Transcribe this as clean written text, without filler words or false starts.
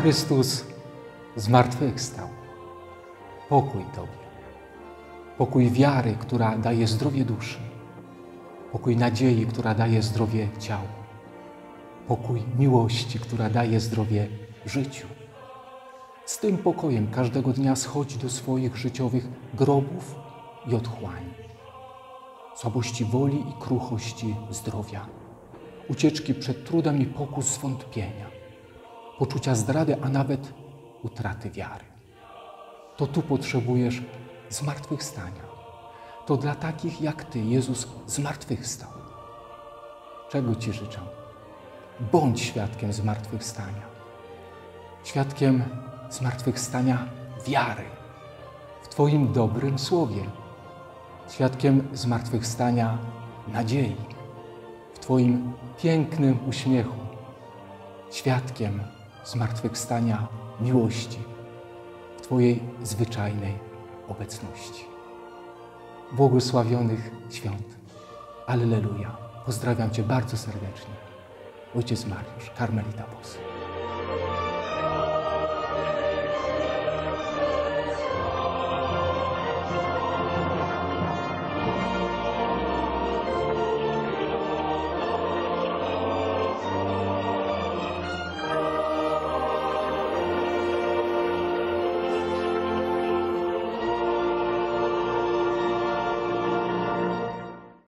Chrystus zmartwychwstał. Pokój Tobie. Pokój wiary, która daje zdrowie duszy. Pokój nadziei, która daje zdrowie ciału. Pokój miłości, która daje zdrowie życiu. Z tym pokojem każdego dnia schodź do swoich życiowych grobów i otchłani. Słabości woli i kruchości zdrowia. Ucieczki przed trudem i pokus zwątpienia. Poczucia zdrady, a nawet utraty wiary. To tu potrzebujesz zmartwychwstania. To dla takich jak Ty Jezus zmartwychwstał. Czego Ci życzę? Bądź świadkiem zmartwychwstania. Świadkiem zmartwychwstania wiary w Twoim dobrym słowie. Świadkiem zmartwychwstania nadziei w Twoim pięknym uśmiechu. Świadkiem zmartwychwstania miłości w Twojej zwyczajnej obecności. Błogosławionych świąt. Alleluja. Pozdrawiam Cię bardzo serdecznie. Ojciec Mariusz, Karmelita Bos.